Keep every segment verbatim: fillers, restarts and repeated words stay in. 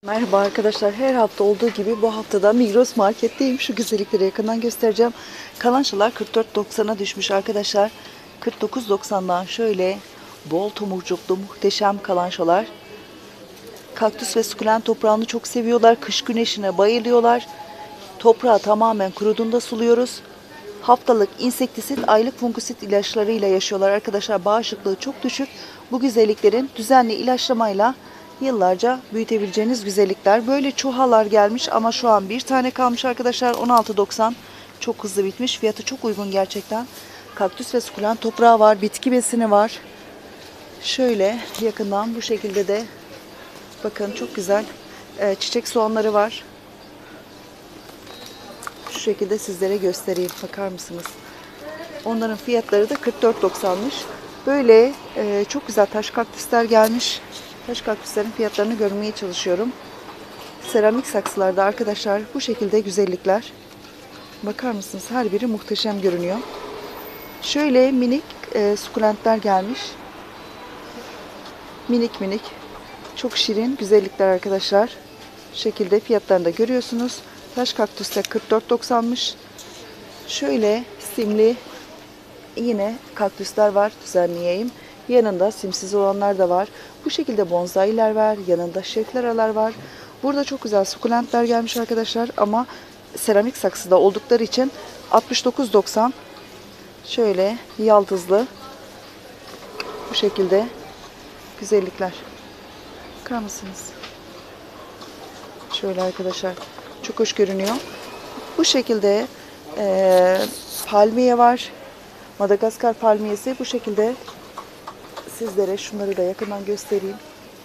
Merhaba arkadaşlar. Her hafta olduğu gibi bu haftada Migros marketteyim. Şu güzellikleri yakından göstereceğim. Kalançalar kırk dört doksana düşmüş arkadaşlar. kırk dokuz doksandan şöyle bol tomurcuklu muhteşem kalançalar. Kaktüs ve sukulent toprağını çok seviyorlar. Kış güneşine bayılıyorlar. Toprağı tamamen kuruduğunda suluyoruz. Haftalık insektisit, aylık fungisit ilaçlarıyla yaşıyorlar arkadaşlar. Bağışıklığı çok düşük. Bu güzelliklerin düzenli ilaçlamayla yıllarca büyütebileceğiniz güzellikler. Böyle çuhalar gelmiş ama şu an bir tane kalmış arkadaşlar. on altı doksan. Çok hızlı bitmiş. Fiyatı çok uygun gerçekten. Kaktüs ve sukulent toprağı var. Bitki besini var. Şöyle yakından bu şekilde de bakın çok güzel e, çiçek soğanları var. Şu şekilde sizlere göstereyim. Bakar mısınız? Onların fiyatları da kırk dört doksanmış. Böyle e, çok güzel taş kaktüsler gelmiş. Taş kaktüslerin fiyatlarını görmeye çalışıyorum. Seramik saksılarda arkadaşlar bu şekilde güzellikler. Bakar mısınız? Her biri muhteşem görünüyor. Şöyle minik e, sukulentler gelmiş. Minik minik. Çok şirin güzellikler arkadaşlar. Bu şekilde fiyatlarını da görüyorsunuz. Taş kaktüs de kırk dört doksanmış. Şöyle simli yine kaktüsler var. Düzenleyeyim. Yanında simsiz olanlar da var. Bu şekilde bonsailer var. Yanında şekleralar var. Burada çok güzel sukulentler gelmiş arkadaşlar. Ama seramik saksıda oldukları için altmış dokuz doksan. Şöyle yaldızlı. Bu şekilde güzellikler. Bakar mısınız? Şöyle arkadaşlar. Çok hoş görünüyor. Bu şekilde e, palmiye var. Madagaskar palmiyesi bu şekilde. Sizlere şunları da yakından göstereyim.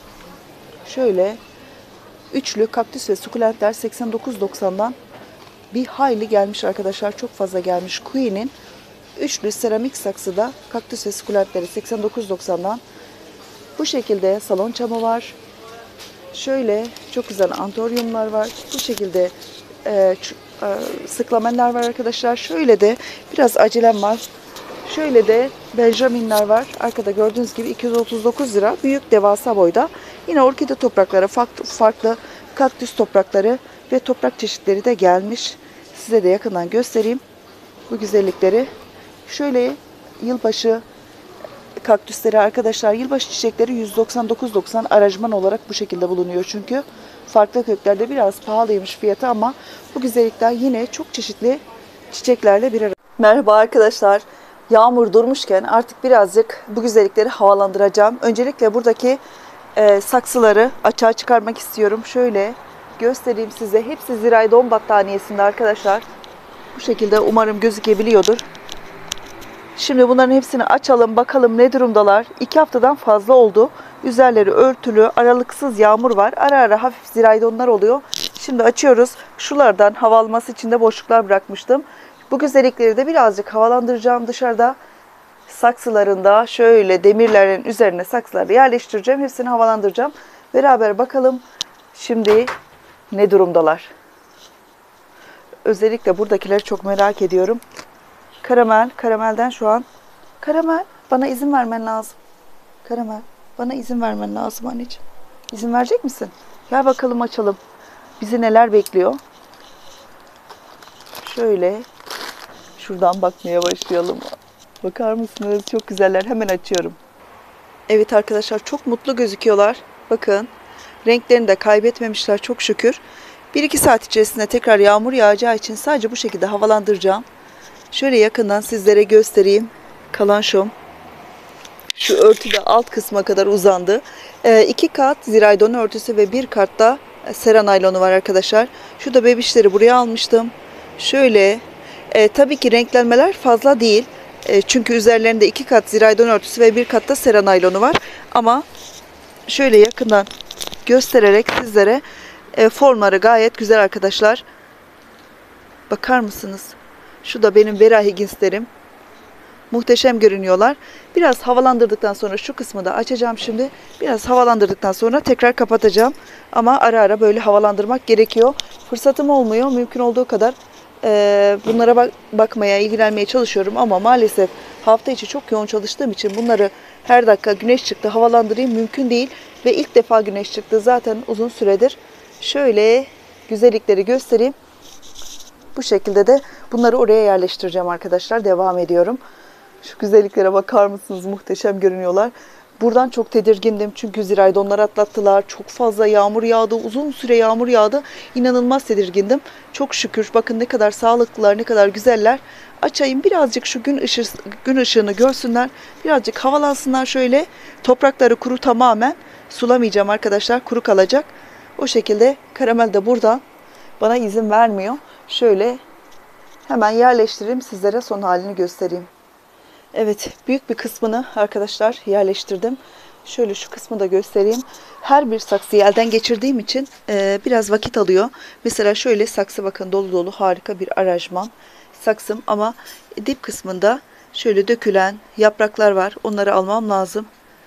Şöyle üçlü kaktüs ve sukulentler seksen dokuz doksandan bir hayli gelmiş arkadaşlar. Çok fazla gelmiş. Queen'in üçlü seramik saksıda kaktüs ve sukulentleri seksen dokuz doksandan. Bu şekilde salon çamı var. Şöyle çok güzel antoryumlar var. Bu şekilde e, e, sıklamenler var arkadaşlar. Şöyle de biraz acelem var. Şöyle de benjaminler var. Arkada gördüğünüz gibi iki yüz otuz dokuz lira. Büyük devasa boyda. Yine orkide toprakları, farklı, farklı kaktüs toprakları ve toprak çeşitleri de gelmiş. Size de yakından göstereyim bu güzellikleri. Şöyle yılbaşı kaktüsleri arkadaşlar. Yılbaşı çiçekleri yüz doksan dokuz doksan aranjman olarak bu şekilde bulunuyor çünkü. Farklı köklerde biraz pahalıymış fiyatı ama bu güzellikler yine çok çeşitli çiçeklerle bir arada. Merhaba arkadaşlar. Yağmur durmuşken artık birazcık bu güzellikleri havalandıracağım. Öncelikle buradaki e, saksıları açığa çıkarmak istiyorum. Şöyle göstereyim size. Hepsi Ziraydon battaniyesinde arkadaşlar. Bu şekilde umarım gözükebiliyordur. Şimdi bunların hepsini açalım. Bakalım ne durumdalar. İki haftadan fazla oldu. Üzerleri örtülü. Aralıksız yağmur var. Ara ara hafif ziraydonlar oluyor. Şimdi açıyoruz. Şulardan hava alması için de boşluklar bırakmıştım. Bu güzellikleri de birazcık havalandıracağım dışarıda. Saksılarında şöyle demirlerin üzerine saksıları yerleştireceğim. Hepsini havalandıracağım. Beraber bakalım şimdi ne durumdalar. Özellikle buradakileri çok merak ediyorum. Karamel, karamelden şu an. Karamel, bana izin vermen lazım. Karamel, bana izin vermen lazım anneciğim. İzin verecek misin? Gel bakalım açalım. Bizi neler bekliyor? Şöyle. Şuradan bakmaya başlayalım. Bakar mısınız? Çok güzeller. Hemen açıyorum. Evet arkadaşlar çok mutlu gözüküyorlar. Bakın. Renklerini de kaybetmemişler çok şükür. bir iki saat içerisinde tekrar yağmur yağacağı için sadece bu şekilde havalandıracağım. Şöyle yakından sizlere göstereyim. Kalançom. Şu örtü de alt kısma kadar uzandı. E, iki kat ziraydon örtüsü ve bir kat da sera naylonu var arkadaşlar. Şu da bebişleri buraya almıştım. Şöyle. E, tabii ki renklenmeler fazla değil. E, çünkü üzerlerinde iki kat ziraydon örtüsü ve bir kat da sera naylonu var. Ama şöyle yakından göstererek sizlere e, formları gayet güzel arkadaşlar. Bakar mısınız? Şu da benim Vera Higgins'lerim. Muhteşem görünüyorlar. Biraz havalandırdıktan sonra şu kısmı da açacağım şimdi. Biraz havalandırdıktan sonra tekrar kapatacağım. Ama ara ara böyle havalandırmak gerekiyor. Fırsatım olmuyor. Mümkün olduğu kadar e, bunlara bak bakmaya, ilgilenmeye çalışıyorum. Ama maalesef hafta içi çok yoğun çalıştığım için bunları her dakika güneş çıktı havalandırayım mümkün değil. Ve ilk defa güneş çıktı. Zaten uzun süredir Şöyle güzellikleri göstereyim. Bu şekilde de bunları oraya yerleştireceğim arkadaşlar. Devam ediyorum. Şu güzelliklere bakar mısınız? Muhteşem görünüyorlar. Buradan çok tedirgindim çünkü ziraydonlar atlattılar. Çok fazla yağmur yağdı. Uzun süre yağmur yağdı. İnanılmaz tedirgindim. Çok şükür bakın ne kadar sağlıklılar, ne kadar güzeller. Açayım birazcık şu gün, ışı, gün ışığını görsünler. Birazcık havalansınlar şöyle. Toprakları kuru tamamen. Sulamayacağım arkadaşlar. Kuru kalacak. O şekilde karamel de buradan bana izin vermiyor. Şöyle hemen yerleştireyim. Sizlere son halini göstereyim. Evet, büyük bir kısmını arkadaşlar yerleştirdim. Şöyle şu kısmı da göstereyim. Her bir saksıyı elden geçirdiğim için e, biraz vakit alıyor. Mesela şöyle saksı bakın dolu dolu harika bir aranjman saksım ama dip kısmında şöyle dökülen yapraklar var. Onları almam lazım.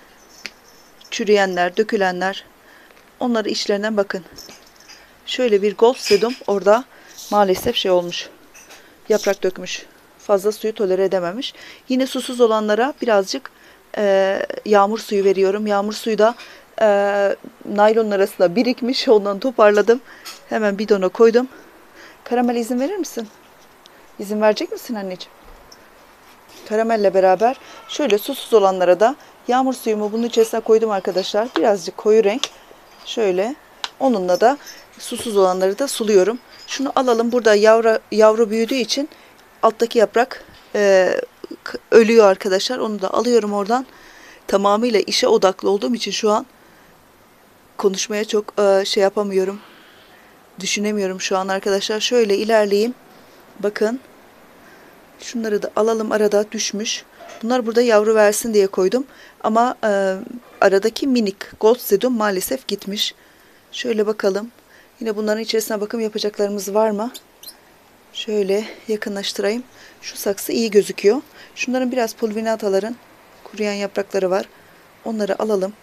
Çürüyenler, dökülenler. Onları içlerinden bakın. Şöyle bir gold sedum orada maalesef şey olmuş. Yaprak dökmüş. Fazla suyu tolere edememiş. Yine susuz olanlara birazcık e, yağmur suyu veriyorum. Yağmur suyu da e, naylonun arasında birikmiş. Ondan toparladım. Hemen bidona koydum. Karamel izin verir misin? İzin verecek misin anneciğim? Karamelle beraber şöyle susuz olanlara da yağmur suyumu bunun içerisine koydum arkadaşlar. Birazcık koyu renk. Şöyle onunla da susuz olanları da suluyorum. Şunu alalım. Burada yavru, yavru büyüdüğü için alttaki yaprak e, ölüyor arkadaşlar. Onu da alıyorum oradan. Tamamıyla işe odaklı olduğum için şu an konuşmaya çok e, şey yapamıyorum. Düşünemiyorum şu an arkadaşlar. Şöyle ilerleyeyim. Bakın. Şunları da alalım. Arada düşmüş. Bunlar burada yavru versin diye koydum. Ama e, aradaki minik gold sedum maalesef gitmiş. Şöyle bakalım. Yine bunların içerisine bakım yapacaklarımız var mı? Şöyle yakınlaştırayım. Şu saksı iyi gözüküyor. Şunların biraz pulvinataların kuruyan yaprakları var. Onları alalım.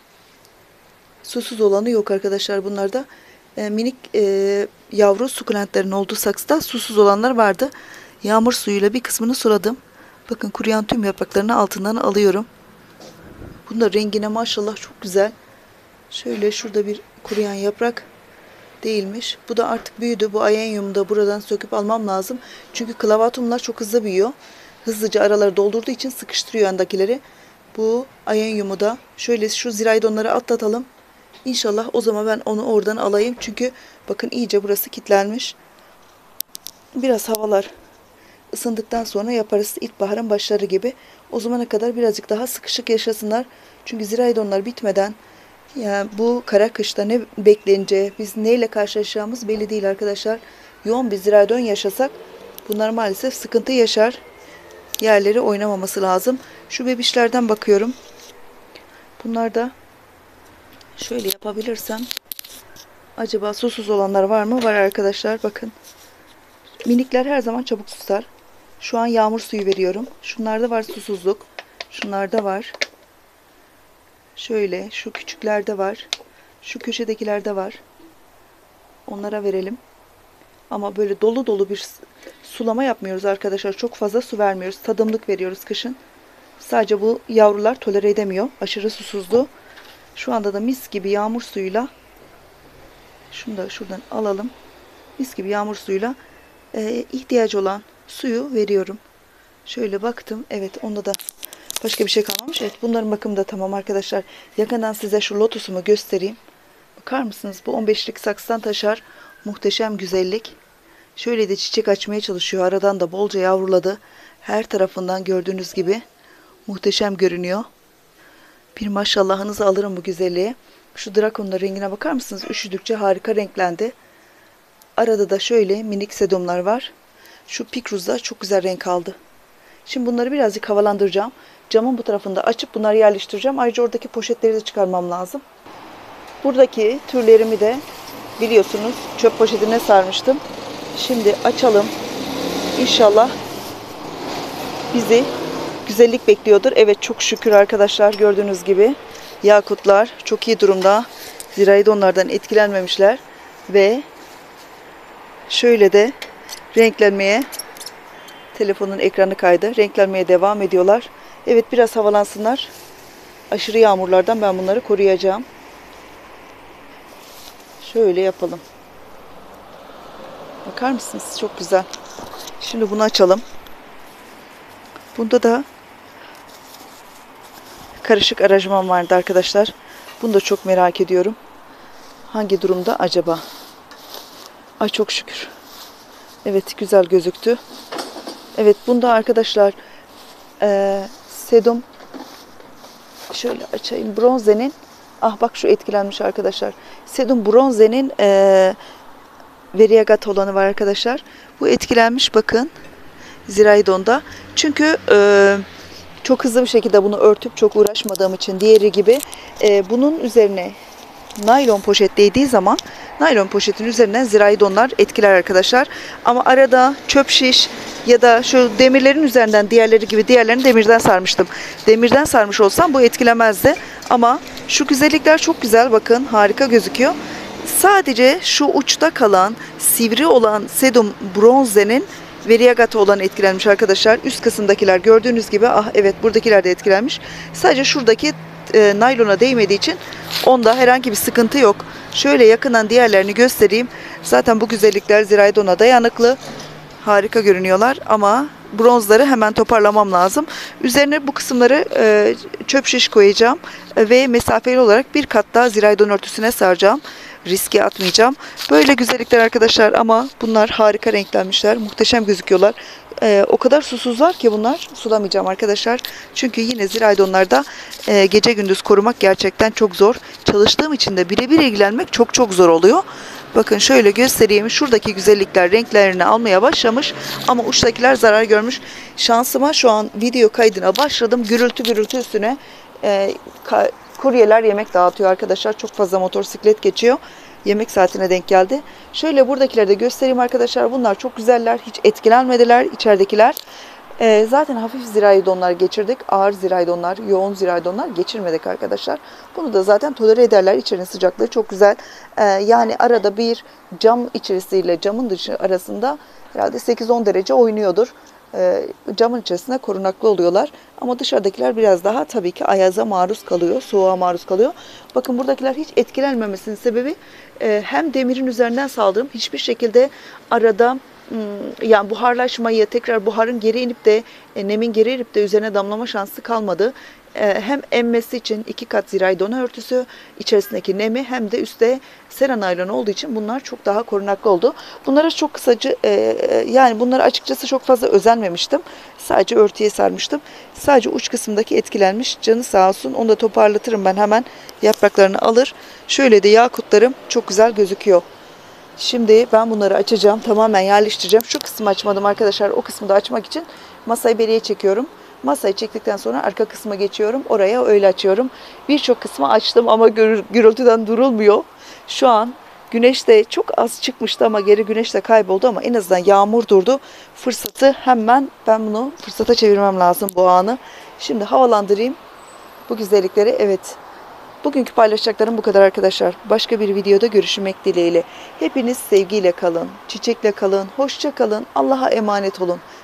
Susuz olanı yok arkadaşlar bunlarda. E, minik e, yavru sukulentlerin olduğu saksıda susuz olanlar vardı. Yağmur suyuyla bir kısmını suladım. Bakın kuruyan tüm yapraklarını altından alıyorum. Bunda rengine maşallah çok güzel. Şöyle şurada bir kuruyan yaprak değilmiş. Bu da artık büyüdü. Bu ayenyumu da buradan söküp almam lazım. Çünkü klavatumlar çok hızlı büyüyor. Hızlıca araları doldurduğu için sıkıştırıyor yandakileri. Bu ayenyumu da şöyle şu ziraydonları atlatalım. İnşallah o zaman ben onu oradan alayım. Çünkü bakın iyice burası kilitlenmiş. Biraz havalar ısındıktan sonra yaparız. İlkbaharın başları gibi. O zamana kadar birazcık daha sıkışık yaşasınlar. Çünkü ziraydonlar bitmeden yani bu kara kışta ne bekleneceği, biz neyle karşılaşacağımız belli değil arkadaşlar. Yoğun bir ziraydon yaşasak bunlar maalesef sıkıntı yaşar. Yerleri oynamaması lazım. Şu bebişlerden bakıyorum. Bunlar da şöyle yapabilirsem acaba susuz olanlar var mı? Var arkadaşlar bakın. Minikler her zaman çabuk susar. Şu an yağmur suyu veriyorum. Şunlarda var susuzluk. Şunlarda var. Şöyle şu küçüklerde var. Şu köşedekilerde var. Onlara verelim. Ama böyle dolu dolu bir sulama yapmıyoruz arkadaşlar. Çok fazla su vermiyoruz. Tadımlık veriyoruz kışın. Sadece bu yavrular tolere edemiyor. Aşırı susuzluğu. Şu anda da mis gibi yağmur suyuyla şunu da şuradan alalım. Mis gibi yağmur suyuyla e, ihtiyacı olan suyu veriyorum. Şöyle baktım. Evet onda da başka bir şey kalmamış. Evet bunların bakımı da tamam arkadaşlar. Yakından size şu lotusumu göstereyim. Bakar mısınız? Bu on beşlik saksıdan taşar. Muhteşem güzellik. Şöyle de çiçek açmaya çalışıyor. Aradan da bolca yavruladı. Her tarafından gördüğünüz gibi muhteşem görünüyor. Bir maşallahınızı alırım bu güzelliğe. Şu drakonun rengine bakar mısınız? Üşüdükçe harika renklendi. Arada da şöyle minik sedumlar var. Şu pikruzda çok güzel renk aldı. Şimdi bunları birazcık havalandıracağım. Camın bu tarafında açıp bunları yerleştireceğim. Ayrıca oradaki poşetleri de çıkarmam lazım. Buradaki türlerimi de biliyorsunuz çöp poşetine sarmıştım. Şimdi açalım. İnşallah bizi güzellik bekliyordur. Evet çok şükür arkadaşlar gördüğünüz gibi yakutlar çok iyi durumda. Ziraydonlardan etkilenmemişler ve şöyle de renklenmeye, telefonun ekranı kaydı. Renklenmeye devam ediyorlar. Evet biraz havalansınlar. Aşırı yağmurlardan ben bunları koruyacağım. Şöyle yapalım. Bakar mısınız? Çok güzel. Şimdi bunu açalım. Bunda da karışık aranjman vardı arkadaşlar. Bunu da çok merak ediyorum. Hangi durumda acaba? Ay çok şükür. Evet, güzel gözüktü. Evet, bunda arkadaşlar e, sedum, şöyle açayım, bronzenin, ah bak şu etkilenmiş arkadaşlar. Sedum bronzenin e, variegato olanı var arkadaşlar. Bu etkilenmiş, bakın. Ziraidon'da. Çünkü e, çok hızlı bir şekilde bunu örtüp çok uğraşmadığım için diğeri gibi e, bunun üzerine naylon poşet değdiği zaman naylon poşetin üzerinden ziraidonlar etkiler arkadaşlar. Ama arada çöp şiş ya da şu demirlerin üzerinden diğerleri gibi, diğerlerini demirden sarmıştım. Demirden sarmış olsam bu etkilemezdi. Ama şu güzellikler çok güzel, bakın harika gözüküyor. Sadece şu uçta kalan sivri olan sedum bronzenin variegato olan etkilenmiş arkadaşlar. Üst kısımdakiler gördüğünüz gibi, ah evet, buradakiler de etkilenmiş. Sadece şuradaki e, naylona değmediği için onda herhangi bir sıkıntı yok. Şöyle yakından diğerlerini göstereyim. Zaten bu güzellikler ziraidona dayanıklı. Harika görünüyorlar ama bronzları hemen toparlamam lazım. Üzerine bu kısımları e, çöp şiş koyacağım ve mesafeli olarak bir kat daha ziraidon örtüsüne saracağım. Riske atmayacağım. Böyle güzellikler arkadaşlar ama bunlar harika renklenmişler. Muhteşem gözüküyorlar. Ee, o kadar susuzlar ki bunlar. Sulamayacağım arkadaşlar. Çünkü yine ziraidonlarda e, gece gündüz korumak gerçekten çok zor. Çalıştığım için de birebir ilgilenmek çok çok zor oluyor. Bakın şöyle göstereyim. Şuradaki güzellikler renklerini almaya başlamış ama uçtakiler zarar görmüş. Şansıma şu an video kaydına başladım. Gürültü gürültü üstüne e, kuryeler yemek dağıtıyor arkadaşlar. Çok fazla motosiklet geçiyor. Yemek saatine denk geldi. Şöyle buradakileri de göstereyim arkadaşlar. Bunlar çok güzeller. Hiç etkilenmediler içeridekiler. Ee, zaten hafif ziraidonlar geçirdik. Ağır ziraidonlar, yoğun ziraidonlar geçirmedik arkadaşlar. Bunu da zaten tolere ederler. İçerinin sıcaklığı çok güzel. Ee, yani arada bir cam içerisiyle camın dışı arasında herhalde sekiz on derece oynuyordur. Ee, camın içerisinde korunaklı oluyorlar. Ama dışarıdakiler biraz daha tabii ki ayaza maruz kalıyor, soğuğa maruz kalıyor. Bakın buradakiler hiç etkilenmemesinin sebebi e, hem demirin üzerinden saldığım hiçbir şekilde arada yani buharlaşmayı, tekrar buharın geri inip de e, nemin geri inip de üzerine damlama şansı kalmadı. E, hem emmesi için iki kat ziraidon örtüsü içerisindeki nemi hem de üstte sera naylon olduğu için bunlar çok daha korunaklı oldu. Bunlara çok kısacı e, yani bunlara açıkçası çok fazla özenmemiştim. Sadece örtüye sarmıştım. Sadece uç kısımdaki etkilenmiş. Canı sağ olsun. Onu da toparlatırım ben hemen. Yapraklarını alır. Şöyle de yakutlarım çok güzel gözüküyor. Şimdi ben bunları açacağım. Tamamen yerleştireceğim. Şu kısmı açmadım arkadaşlar. O kısmı da açmak için masayı beriye çekiyorum. Masayı çektikten sonra arka kısma geçiyorum. Oraya öyle açıyorum. Birçok kısmı açtım ama gürültüden durulmuyor. Şu an güneş de çok az çıkmıştı ama geri güneş de kayboldu ama en azından yağmur durdu. Fırsatı hemen ben bunu fırsata çevirmem lazım, bu anı. Şimdi havalandırayım bu güzellikleri. Evet. Bugünkü paylaşacaklarım bu kadar arkadaşlar. Başka bir videoda görüşmek dileğiyle. Hepiniz sevgiyle kalın, çiçekle kalın, hoşça kalın, Allah'a emanet olun.